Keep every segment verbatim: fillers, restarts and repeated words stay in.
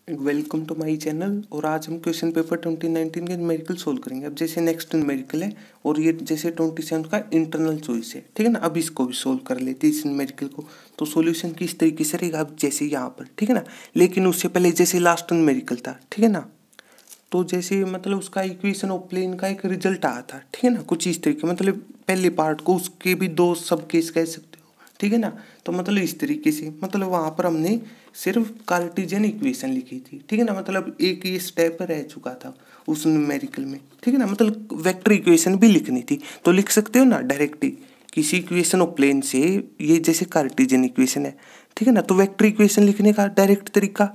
Welcome to my channel. और आज हम क्वेश्चन पेपर ट्वेंटी नाइनटीन के न्यूमेरिकल सोल्व करेंगे। अब जैसे नेक्स्ट न्यूमेरिकल है और ये जैसे ट्वेंटी सेवन का इंटरनल चॉइस है, ठीक है ना। अब इसको भी सोल्व कर लेते हैं इस न्यूमेरिकल को। तो सॉल्यूशन किस तरीके से रहेगा अब जैसे यहाँ पर, ठीक है ना। लेकिन उससे पहले जैसे लास्ट न्यूमेरिकल था, ठीक है ना, तो जैसे मतलब उसका इक्वेशन ऑफ प्लेन का एक रिजल्ट आया था, ठीक है ना, कुछ इस तरीके। मतलब पहले पार्ट को उसके भी दो सब केस कह सकते हो, ठीक है ना। तो मतलब इस तरीके से मतलब वहाँ पर हमने सिर्फ कार्टेशियन इक्वेशन लिखी थी, ठीक है ना। मतलब एक ये स्टेप रह चुका था उस न्यूमेरिकल में, ठीक है ना। मतलब वेक्टर इक्वेशन भी लिखनी थी तो लिख सकते हो ना डायरेक्ट ही किसी इक्वेशन ऑफ प्लेन से। ये जैसे कार्टेशियन इक्वेशन है, ठीक है ना, तो वेक्टर इक्वेशन लिखने का डायरेक्ट तरीका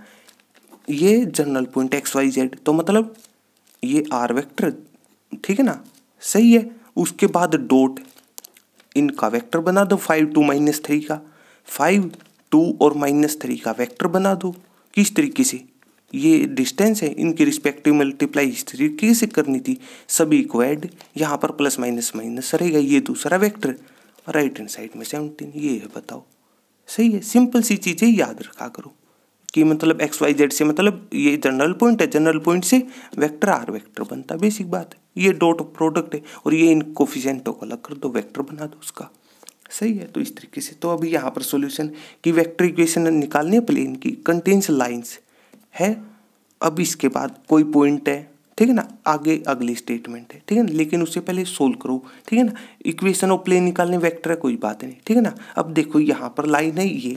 ये general point x y z, तो मतलब ये आर वेक्टर, ठीक है ना, सही है। उसके बाद डॉट इनका वेक्टर बना दो, फाइव टू माइनस थ्री का, फाइव टू और माइनस थ्री का वेक्टर बना दो। किस तरीके से, ये डिस्टेंस है, इनकी रिस्पेक्टिव मल्टीप्लाई इस तरीके से करनी थी, सभी को ऐड, यहाँ पर प्लस माइनस माइनस रहेगा, ये दूसरा वेक्टर, राइट हैंड साइड में सेवनटीन, ये है, बताओ सही है। सिंपल सी चीज़ें याद रखा करो कि मतलब एक्स वाई जेड से मतलब ये जनरल पॉइंट है, जनरल पॉइंट से वेक्टर आर वेक्टर बनता है, बेसिक बात है। ये डॉट प्रोडक्ट है और ये इन कोफिशिएंटों को अलग कर दो, वेक्टर बना दो उसका, सही है। तो इस तरीके से तो अभी यहाँ पर सॉल्यूशन की वेक्टर इक्वेशन निकालनी है प्लेन की, कंटेन्स लाइंस है। अब इसके बाद कोई पॉइंट है, ठीक है ना, आगे अगली स्टेटमेंट है, ठीक है ना। लेकिन उससे पहले सोल्व करो, ठीक है ना। इक्वेशन ऑफ प्लेन निकालने वेक्टर है, कोई बात नहीं, ठीक है ना। अब देखो यहाँ पर लाइन है, ये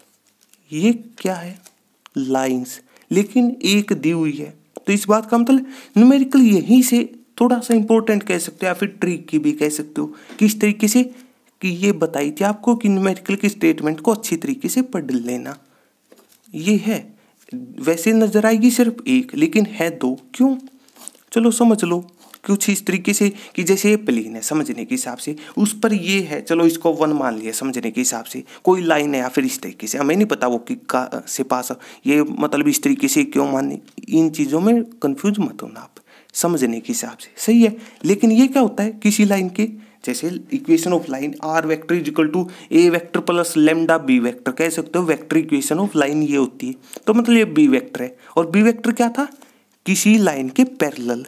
ये क्या है, लाइंस, लेकिन एक दी हुई है। तो इस बात का मतलब न्यूमेरिकल यहीं से थोड़ा सा इंपॉर्टेंट कह सकते हो या फिर ट्रिक की भी कह सकते हो। किस तरीके से कि ये बताई थी आपको कि न्यूमेरिकल की स्टेटमेंट को अच्छी तरीके से पढ़ लेना। ये है, वैसे नजर आएगी सिर्फ एक, लेकिन है दो, क्यों, चलो समझ लो। कुछ इस तरीके से कि जैसे ये प्लेन है समझने के हिसाब से, उस पर ये है, चलो इसको वन मान लिया समझने के हिसाब से। कोई लाइन है या फिर इस तरीके से, हमें नहीं पता वो कि का से पास, ये मतलब इस तरीके से क्यों माननी, इन चीज़ों में कंफ्यूज मत होना आप, समझने के हिसाब से, सही है। लेकिन ये क्या होता है किसी लाइन के, जैसे equation of line r vector is equal to a vector plus lambda b vector, कह सकते हो वेक्टर इक्वेशन ऑफ लाइन ये होती है। तो मतलब ये बी वेक्टर है और बी वेक्टर क्या था, किसी लाइन के पैरेलल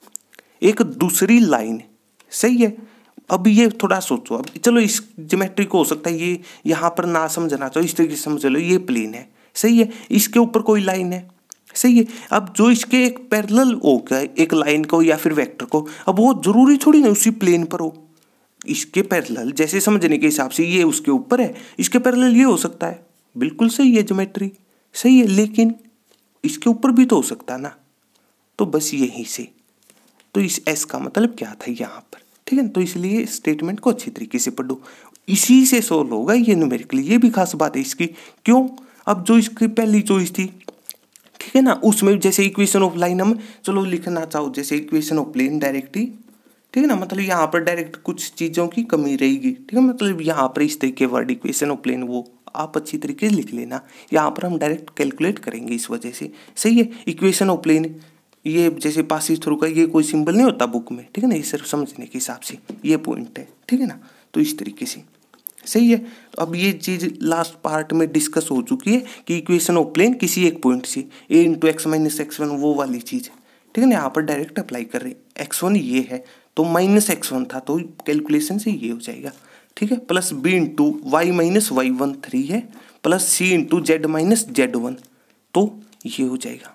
एक दूसरी लाइन, सही है। अब ये थोड़ा सोचो, अब चलो इस ज्योमेट्री को हो सकता है ये यहाँ पर ना समझना चाहो, इस तरीके से समझ लो, ये प्लेन है, सही है, इसके ऊपर कोई लाइन है, सही है। अब जो इसके एक पैरेलल हो गया एक लाइन को या फिर वेक्टर को, अब वो जरूरी थोड़ी ना उसी प्लेन पर हो, इसके पैरेलल, जैसे समझने के हिसाब से ये उसके ऊपर है, इसके पैरेलल ये हो सकता है, बिल्कुल सही है ज्योमेट्री, सही है। लेकिन इसके ऊपर भी तो हो सकता है ना, तो बस यहीं से, तो इस एस का मतलब क्या था यहाँ पर, ठीक है। तो इसलिए स्टेटमेंट को अच्छी तरीके से पढ़ो, इसी से सोल्व होगा ये न्यूमेरिकल, ये भी खास बात है इसकी, क्यों। अब जो इसकी पहली चॉइस थी, ठीक है ना, उसमें जैसे इक्वेशन ऑफ लाइन हम चलो लिखना चाहो, जैसे इक्वेशन ऑफ प्लेन डायरेक्ट ही, ठीक है ना, मतलब यहाँ पर डायरेक्ट कुछ चीज़ों की कमी रहेगी, ठीक है। मतलब यहाँ पर इस तरीके वर्ड इक्वेशन ऑफ प्लेन वो आप अच्छी तरीके से लिख लेना, यहाँ पर हम डायरेक्ट कैलकुलेट करेंगे इस वजह से, सही है। इक्वेशन ऑफ प्लेन ये जैसे पासिस थ्रू का ये कोई सिंबल नहीं होता बुक में, ठीक है ना, ये सिर्फ समझने के हिसाब से ये पॉइंट है, ठीक है ना। तो इस तरीके से सही है। तो अब ये चीज़ लास्ट पार्ट में डिस्कस हो चुकी है कि इक्वेशन ऑफ प्लेन किसी एक पॉइंट से a into x minus x one वो वाली चीज़, ठीक है ना, यहाँ पर डायरेक्ट अप्लाई कर रहे हैं। एक्स वन ये है तो माइनस एक्स वन था तो कैलकुलेशन से ये हो जाएगा, ठीक है, plus b into y minus y one three है, plus c into z minus z one, तो ये हो जाएगा,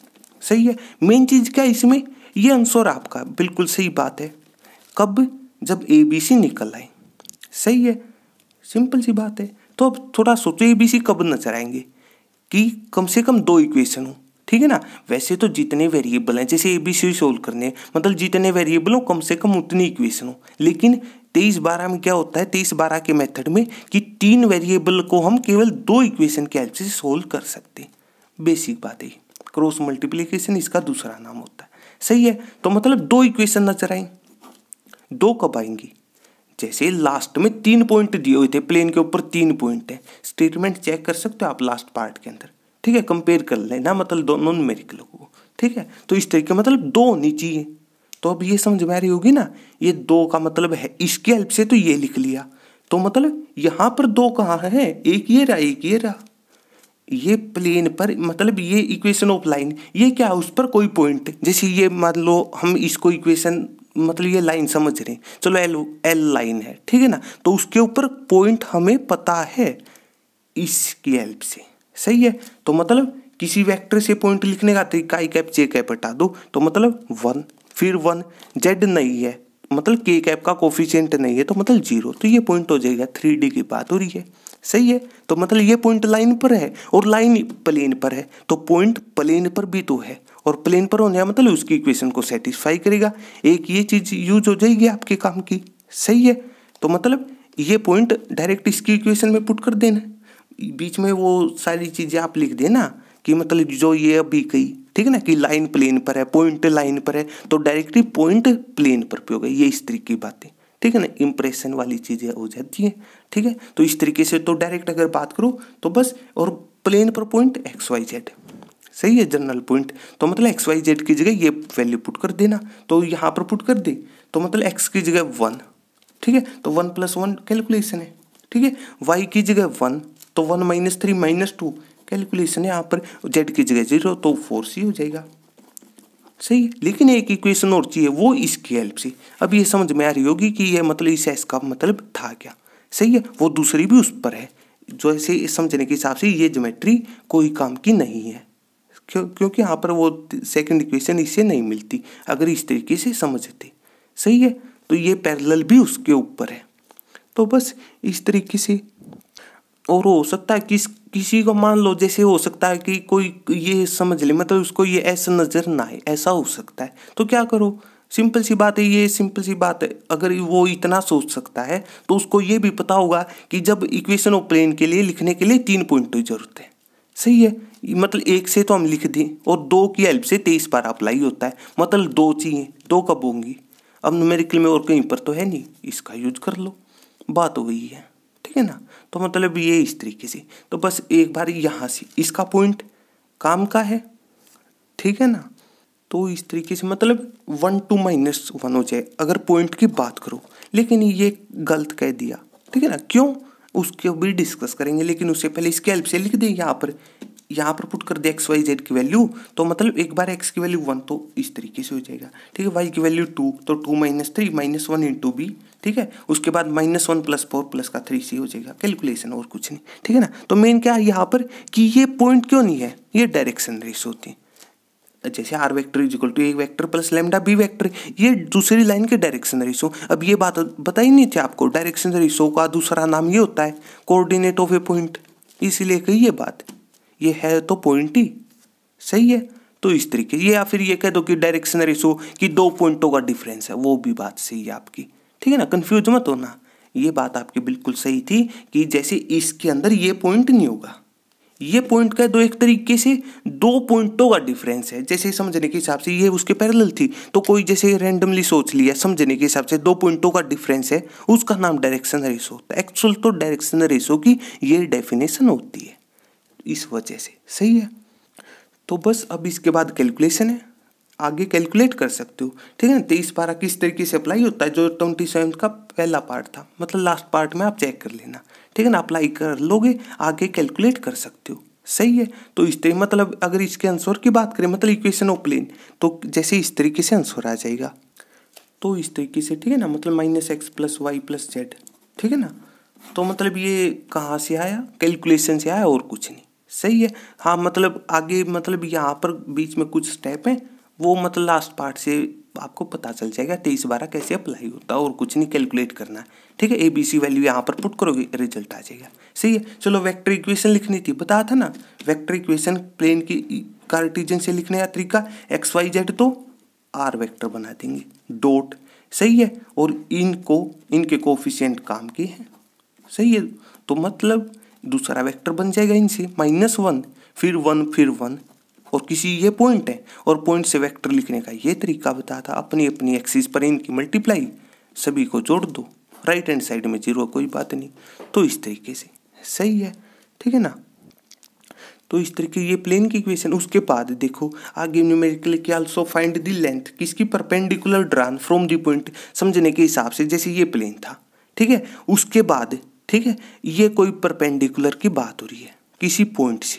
सही है। मेन चीज क्या है इसमें, ये आंसर आपका बिल्कुल सही बात है, कब, जब ए बी सी निकल आए, सही है, सिंपल सी बात है। तो अब थोड़ा सोचो ए बी सी कब नजर आएंगे कि कम से कम दो इक्वेशन हो, ठीक है ना। वैसे तो जितने वेरिएबल हैं जैसे ए बी सी सोल्व करने, मतलब जितने वेरिएबल हो कम से कम उतनी इक्वेशन हो। लेकिन तेईस बारह में क्या होता है, तेईस बारह के मेथड में कि तीन वेरिएबल को हम केवल दो इक्वेशन के हेल्प से सोल्व कर सकते हैं, बेसिक बात है। क्रॉस मल्टीप्लिकेशन इसका दूसरा नाम होता है, सही है। तो मतलब दो इक्वेशन नजर आए, दो कब आएंगी, जैसे लास्ट में तीन पॉइंट दिए हुए थे, प्लेन के ऊपर तीन पॉइंट है, स्टेटमेंट चेक कर सकते हो आप लास्ट पार्ट के अंदर, ठीक है, कंपेयर कर लेना, मतलब दोनों न्यूमेरिकल को, ठीक है। तो इस तरीके मतलब दो होनी चाहिए। तो अब ये समझ में आ रही होगी ना, ये दो का मतलब है इसकी हेल्प से तो ये लिख लिया, तो मतलब यहाँ पर दो कहाँ है, एक ये रहा एक ये रहा, ये प्लेन पर मतलब ये इक्वेशन ऑफ लाइन, ये क्या है उस पर कोई पॉइंट, जैसे ये मान लो हम इसको इक्वेशन मतलब ये लाइन समझ रहे हैं, चलो एल एल लाइन है, ठीक है ना, तो उसके ऊपर पॉइंट हमें पता है इसकी हेल्प से, सही है। तो मतलब किसी वेक्टर से पॉइंट लिखने का तरीका आई कैप जे कैप हटा दो तो मतलब वन, फिर वन, जेड नहीं है मतलब के कैप का कोफिशिएंट नहीं है तो मतलब जीरो, तो ये पॉइंट हो जाएगा। थ्री डी की बात हो रही है, सही है। तो मतलब ये पॉइंट लाइन पर है और लाइन प्लेन पर है, तो पॉइंट प्लेन पर भी तो है और प्लेन पर होने का मतलब उसकी इक्वेशन को सेटिस्फाई करेगा। एक ये चीज यूज हो जाएगी आपके काम की, सही है। तो मतलब ये पॉइंट डायरेक्ट इसकी इक्वेशन में पुट कर देना, बीच में वो सारी चीजें आप लिख देना कि मतलब जो ये अभी कही, ठीक है ना, कि लाइन प्लेन पर है, पॉइंट लाइन पर है, तो डायरेक्टली पॉइंट प्लेन पर पे होगा, ये इस तरीके की बातें, ठीक है ना, इंप्रेशन वाली चीजें हो जाती है, ठीक है। तो इस तरीके से तो डायरेक्ट अगर बात करो तो बस, और प्लेन पर पॉइंट एक्स वाई जेड, सही है, जनरल पॉइंट, तो मतलब एक्स वाई जेड की जगह ये वैल्यू पुट कर देना, तो यहाँ पर पुट कर दे तो मतलब एक्स की जगह वन, ठीक है, तो वन प्लस वन कैलकुलेशन है, ठीक है, वाई की जगह वन तो one minus three minus two calculation है, यहाँ पर जेड की जगह जीरो तो फोर सी हो जाएगा, सही है। लेकिन एक इक्वेशन और चाहिए, वो इसकी हेल्प से, अब ये समझ में आ रही होगी कि ये मतलब इस एस का मतलब था क्या, सही है। वो दूसरी भी उस पर है, जो ऐसे समझने के हिसाब से ये ज्योमेट्री कोई काम की नहीं है, क्यों, क्योंकि यहाँ पर वो सेकंड इक्वेशन इससे नहीं मिलती अगर इस तरीके से समझते, सही है। तो ये पैरेलल भी उसके ऊपर है, तो बस इस तरीके से। और हो सकता है किस किसी को मान लो जैसे हो सकता है कि कोई ये समझ ले मतलब उसको ये ऐसा नजर ना आए, ऐसा हो सकता है, तो क्या करो, सिंपल सी बात है, ये सिंपल सी बात है। अगर वो इतना सोच सकता है तो उसको ये भी पता होगा कि जब इक्वेशन ऑफ प्लेन के लिए लिखने के लिए तीन पॉइंट की जरूरत है, सही है। मतलब एक से तो हम लिख दें और दो की हेल्प से तेईस बार अप्लाई होता है, मतलब दो चाहिए, दो कब होंगी, अब न्यूमेरिकल में और कहीं पर तो है नहीं, इसका यूज कर लो, बात हो गई है, ठीक है ना। तो मतलब ये इस तरीके से, तो बस एक बार यहाँ से इसका पॉइंट काम का है, ठीक है ना। तो इस तरीके से मतलब वन टू माइनस वन हो जाए अगर पॉइंट की बात करो, लेकिन ये गलत कह दिया, ठीक है ना, क्यों उसके भी डिस्कस करेंगे, लेकिन उससे पहले इसके हेल्प से लिख दे यहाँ पर, यहाँ पर पुट कर दे एक्स वाई जेड की वैल्यू, तो मतलब एक बार एक्स की वैल्यू वन तो इस तरीके से हो जाएगा, ठीक है, वाई की वैल्यू टू तो two minus three minus one into b, ठीक है, उसके बाद minus one plus four plus का थ्री सी हो जाएगा, कैलकुलेशन और कुछ नहीं, ठीक है ना। तो मेन क्या है यहाँ पर कि ये पॉइंट क्यों नहीं है, ये डायरेक्शन रेस होती है, जैसे r vector is equal to a vector plus lambda b vector, ये दूसरी लाइन के डायरेक्शन रेशो। अब ये बात बताई नहीं थी आपको, डायरेक्शन रेशो का दूसरा नाम ये होता है कोऑर्डिनेट ऑफ ए पॉइंट, इसीलिए कही ये बात, ये है तो पॉइंट ही, सही है। तो इस तरीके ये, या फिर ये कह दो कि डायरेक्शन रेशो की दो पॉइंटों का डिफरेंस है, वो भी बात सही है आपकी, ठीक है ना, कंफ्यूज मत होना, ये बात आपकी बिल्कुल सही थी कि जैसे इसके अंदर ये पॉइंट नहीं होगा, ये पॉइंट कह दो एक तरीके से दो पॉइंटों का डिफरेंस है, जैसे समझने के हिसाब से ये उसके पैरेलल थी तो कोई जैसे रैंडमली सोच लिया, समझने के हिसाब से दो पॉइंटों का डिफरेंस है, उसका नाम डायरेक्शन रेशो होता है। एक्चुअल तो डायरेक्शन रेशो की ये डेफिनेशन होती है इस वजह से, सही है। तो बस अब इसके बाद कैलकुलेशन है, आगे कैलकुलेट कर सकते हो, ठीक है ना। तेईस बारह किस तरीके से अप्लाई होता है, जो ट्वेंटी सेवन का पहला पार्ट था, मतलब लास्ट पार्ट में आप चेक कर लेना, ठीक है ना, अप्लाई कर लोगे आगे कैलकुलेट कर सकते हो, सही है। तो इस तरीके मतलब अगर इसके आंसर की बात करें मतलब इक्वेशन ऑफ प्लेन, तो जैसे इस तरीके से आंसर आ जाएगा, तो इस तरीके से, ठीक है ना, मतलब minus x plus y plus z, ठीक है ना। तो मतलब ये कहाँ से आया, कैलकुलेशन से आया और कुछ नहीं, सही है। हाँ मतलब आगे मतलब यहाँ पर बीच में कुछ स्टेप है, वो मतलब लास्ट पार्ट से आपको पता चल जाएगा तेईस बारह कैसे अप्लाई होता है, और कुछ नहीं कैलकुलेट करना है, ठीक है। ए बी सी वैल्यू यहाँ पर पुट करोगे रिजल्ट आ जाएगा, सही है। चलो वेक्टर इक्वेशन लिखनी थी, बताया था ना, वेक्टर इक्वेशन प्लेन की कार्टेशियन से लिखने का तरीका एक्स वाई जेड तो आर वेक्टर बना देंगे डॉट, सही है, और इनको इनके कोफिशिएंट काम के हैं, सही है। तो मतलब दूसरा वेक्टर बन जाएगा इनसे माइनस वन फिर वन फिर वन, और किसी ये पॉइंट है और पॉइंट से वेक्टर लिखने का ये तरीका बताया था, अपनी अपनी एक्सिस पर इनकी मल्टीप्लाई, सभी को जोड़ दो, राइट हैंड साइड में जीरो, कोई बात नहीं, तो इस तरीके से, सही है, ठीक है ना। तो इस तरीके ये प्लेन की इक्वेशन। उसके बाद देखो आगे न्यूमेरिकल के आल्सो फाइंड द लेंथ किसकी perpendicular drawn from the point, समझने के हिसाब से जैसे ये प्लेन था, ठीक है, उसके बाद ठीक है ये कोई परपेंडिकुलर की बात हो रही है किसी पॉइंट से,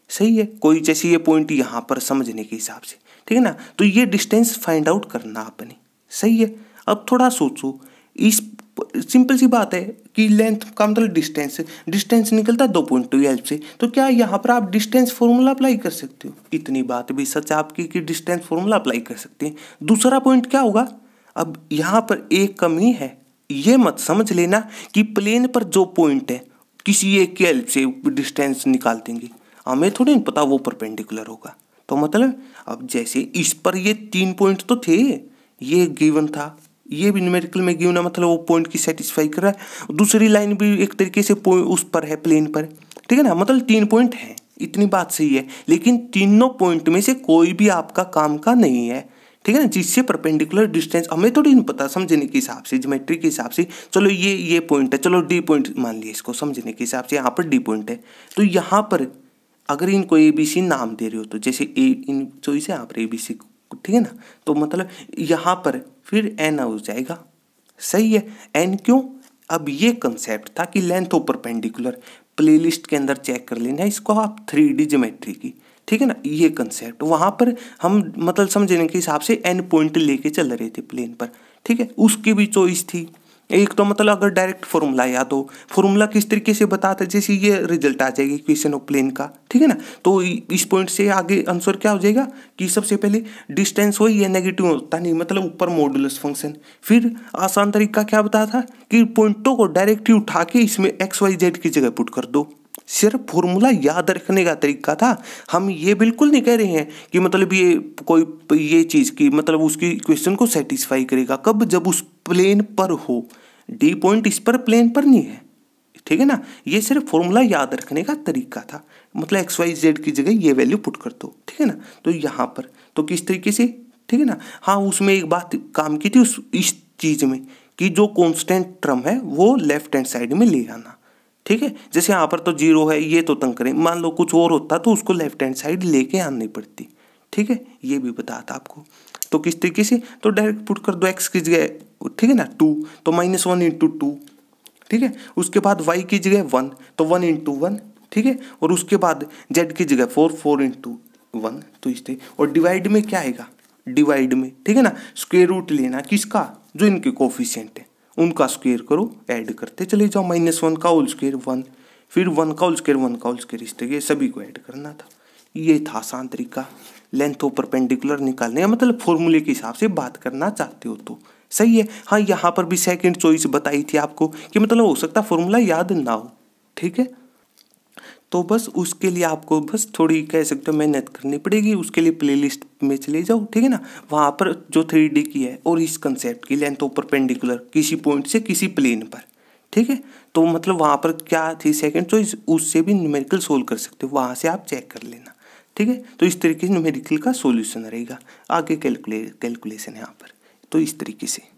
सही है। कोई जैसे ये पॉइंट यहाँ पर समझने के हिसाब से, ठीक है ना, तो ये डिस्टेंस फाइंड आउट करना आपने, सही है। अब थोड़ा सोचो, इस सिंपल सी बात है कि लेंथ का मतलब डिस्टेंस, डिस्टेंस निकलता है दो पॉइंट की हेल्प से, तो क्या यहाँ पर आप डिस्टेंस फॉर्मूला अप्लाई कर सकते हो? इतनी बात भी सच आपकी कि डिस्टेंस फॉर्मूला अप्लाई कर सकते हैं। दूसरा पॉइंट क्या होगा, अब यहाँ पर एक कमी है, ये मत समझ लेना कि प्लेन पर जो पॉइंट है किसी एक की हेल्प से डिस्टेंस निकाल देंगे, हमें थोड़ी नहीं पता वो परपेंडिकुलर होगा। तो मतलब अब जैसे इस पर ये तीन पॉइंट तो थे, ये गिवन था, ये भी न्यूमेरिकल में गिवन है, मतलब वो पॉइंट की सेटिस्फाई कर रहा है। दूसरी लाइन भी एक तरीके से उस पर है, प्लेन पर, ठीक है ना, मतलब तीन पॉइंट हैं, इतनी बात सही है। लेकिन तीनों पॉइंट में से कोई भी आपका काम का नहीं है, ठीक है ना, जिससे परपेंडिकुलर डिस्टेंस हमें थोड़ी नहीं पता समझने के हिसाब से, ज्योमेट्री के हिसाब से। चलो ये ये पॉइंट है, चलो डी पॉइंट मान लिया इसको, समझने के हिसाब से यहाँ पर डी पॉइंट है। तो यहाँ पर अगर इनको ए बी सी नाम दे रहे हो, तो जैसे ए इन चॉइस है यहाँ पर ए बी सी, ठीक है ना, तो मतलब यहाँ पर फिर एन हो जाएगा, सही है। एन क्यों? अब ये कंसेप्ट था कि लेंथ ऑफ परपेंडिकुलर, प्लेलिस्ट के अंदर चेक कर लेना इसको आप, थ्री डी ज्योमेट्री की, ठीक है ना, ये कंसेप्ट वहाँ पर हम मतलब समझने के हिसाब से एन पॉइंट लेके चल रहे थे प्लेन पर, ठीक है। उसकी भी चॉइस थी। एक तो मतलब अगर डायरेक्ट फॉर्मूला याद हो, फॉर्मूला किस तरीके से बताता है, जैसे ये रिजल्ट आ जाएगी इक्वेशन ऑफ प्लेन का, ठीक है ना, तो इस पॉइंट से आगे आंसर क्या हो जाएगा कि सबसे पहले डिस्टेंस हो, ये नेगेटिव होता नहीं, मतलब ऊपर मॉडुलस फंक्शन। फिर आसान तरीका क्या बताया था कि पॉइंटों को डायरेक्ट ही उठा के इसमें एक्स वाई जेड की जगह पुट कर दो, सिर्फ फॉर्मूला याद रखने का तरीका था। हम ये बिल्कुल नहीं कह रहे हैं कि मतलब ये कोई ये चीज़ की मतलब उसकी इक्वेशन को सेटिस्फाई करेगा, कब? जब उस प्लेन पर हो, डी पॉइंट इस पर प्लेन पर नहीं है, ठीक है ना। ये सिर्फ फॉर्मूला याद रखने का तरीका था, मतलब एक्स वाई जेड की जगह ये वैल्यू पुट कर दो, ठीक है ना। तो यहाँ पर तो किस तरीके से, ठीक है ना, हाँ उसमें एक बात काम की थी उस इस चीज़ में कि जो कॉन्स्टेंट टर्म है वो लेफ्ट हैंड साइड में ले आना, ठीक है। जैसे यहाँ पर तो जीरो है, ये तो तंग करें, मान लो कुछ और होता तो उसको लेफ्ट हैंड साइड लेके आनी पड़ती, ठीक है। ये भी बताता आपको। तो किस तरीके से, तो डायरेक्ट पुट कर दो एक्स की जगह, ठीक है ना, टू, तो माइनस वन इंटू टू, ठीक है। उसके बाद वाई की जगह वन, तो वन इंटू वन, ठीक है। और उसके बाद जेड की जगह फोर, फोर इंटू वन, तो इस तरह। और डिवाइड में क्या आएगा, डिवाइड में, ठीक है ना, स्क्वायर रूट लेना किसका, जो इनके कोफिशिएंट है उनका स्क्वायर करो, ऐड करते चले जाओ, माइनस वन का होल स्क्वायर वन, फिर वन का होल स्क्वायर, वन का होल स्क्वायर, इस तरीके सभी को ऐड करना था। ये था आसान तरीका लेंथ ऑफ परपेंडिकुलर निकालने का, मतलब फॉर्मूले के हिसाब से बात करना चाहते हो तो सही है। हाँ यहाँ पर भी सेकंड चॉइस बताई थी आपको कि मतलब हो सकता फॉर्मूला याद ना हो, ठीक है। तो बस उसके लिए आपको बस थोड़ी कह सकते हो मेहनत करनी पड़ेगी, उसके लिए प्लेलिस्ट में चले जाओ, ठीक है ना, वहाँ पर जो थ्री डी की है और इस कंसेप्ट की लेंथ ऑफ परपेंडिकुलर किसी पॉइंट से किसी प्लेन पर, ठीक है। तो मतलब वहाँ पर क्या थी सेकंड चॉइस, उससे भी न्यूमेरिकल सोल्व कर सकते हो, वहाँ से आप चेक कर लेना, ठीक है। तो इस तरीके से न्यूमेरिकल का सोल्यूशन रहेगा, आगे कैलकुले कैलकुलेशन है यहाँ पर, तो इस तरीके से।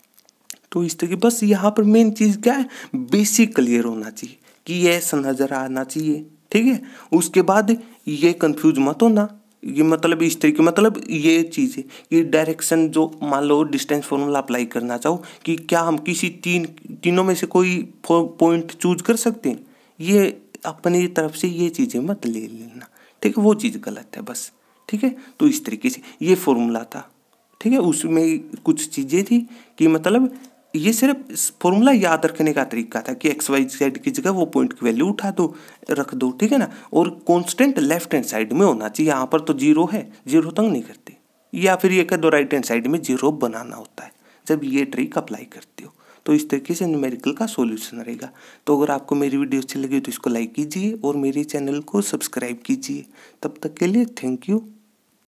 तो इस तरीके बस यहाँ पर मेन चीज़ क्या है, बेसिक क्लियर होना चाहिए कि ये ऐसा नज़र आना चाहिए, ठीक है। उसके बाद ये कंफ्यूज मत होना, ये मतलब इस तरीके मतलब ये चीज़ है कि डायरेक्शन जो मान लो डिस्टेंस फॉर्मूला अप्लाई करना चाहो कि क्या हम किसी तीन तीनों में से कोई पॉइंट चूज कर सकते हैं, ये अपनी तरफ से ये चीज़ें मत ले लेना, ठीक है, वो चीज़ गलत है बस, ठीक है। तो इस तरीके से ये फॉर्मूला था, ठीक है, उसमें कुछ चीज़ें थी कि मतलब ये सिर्फ फॉर्मूला याद रखने का तरीका था कि एक्स वाई जेड की जगह वो पॉइंट की वैल्यू उठा दो, रख दो, ठीक है ना। और कांस्टेंट लेफ्ट हैंड साइड में होना चाहिए, यहाँ पर तो जीरो है, जीरो तंग नहीं करते, या फिर ये कह दो राइट हैंड साइड में जीरो बनाना होता है जब ये ट्रिक अप्लाई करते हो। तो इस तरीके से न्यूमेरिकल का सॉल्यूशन रहेगा। तो अगर आपको मेरी वीडियो अच्छी लगी तो इसको लाइक कीजिए और मेरे चैनल को सब्सक्राइब कीजिए। तब तक के लिए थैंक यू।